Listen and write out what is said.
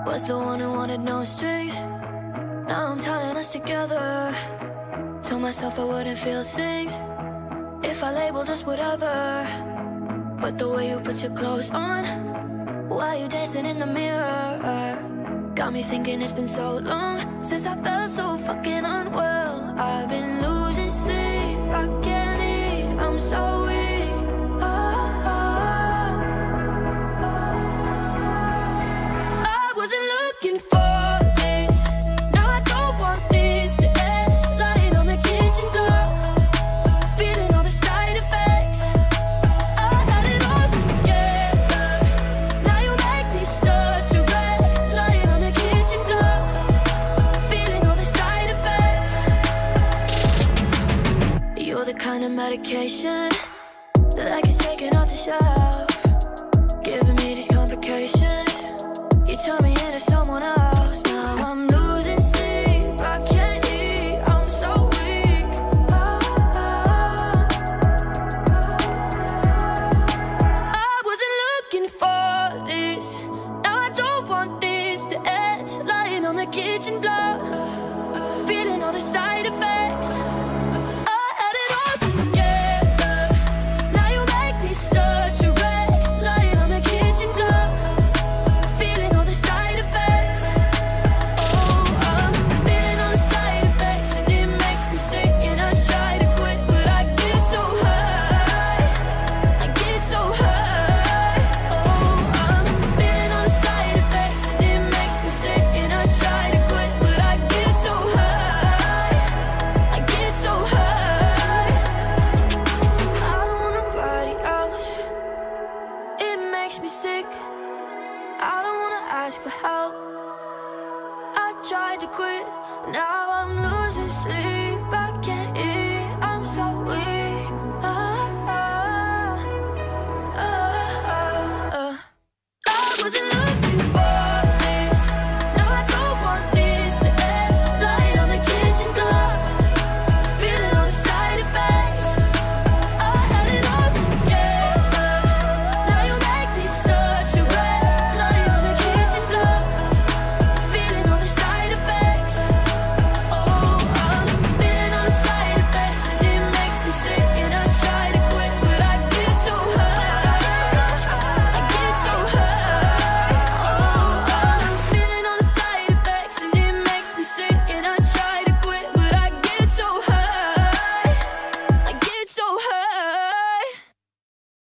Was the one who wanted no strings. Now I'm tying us together. Told myself I wouldn't feel things if I labeled us whatever. But the way you put your clothes on while you dancing in the mirror got me thinking it's been so long since I felt so fucking unwell. I've been losing sleep, I can't eat, I'm so weak. I wasn't looking for this. Now I don't want this to end. Lying on the kitchen floor, feeling all the side effects. I had it all together. Now you make me such a wreck. Lying on the kitchen floor, feeling all the side effects. You're the kind of medication that gets taken off the shelf, giving me these complications. You turn me into someone else. Now I'm losing sleep, I can't eat, I'm so weak. I wasn't looking for this. Now I don't want this to end. Lying on the kitchen floor, feeling all the side effects. I had it all together. Now you make me such a wreck. Lying on the kitchen floor, feeling all the side effects. Oh, I'm feeling all the side effects, and it makes me sick. And I try to quit, but I get so high. I get so high. Oh, I'm feeling all the side effects, and it makes me sick. And I try to quit, but I get so high. I get so high. I don't want nobody else. It makes me sick. I don't wanna ask for help. I tried to quit, now I'm losing sleep.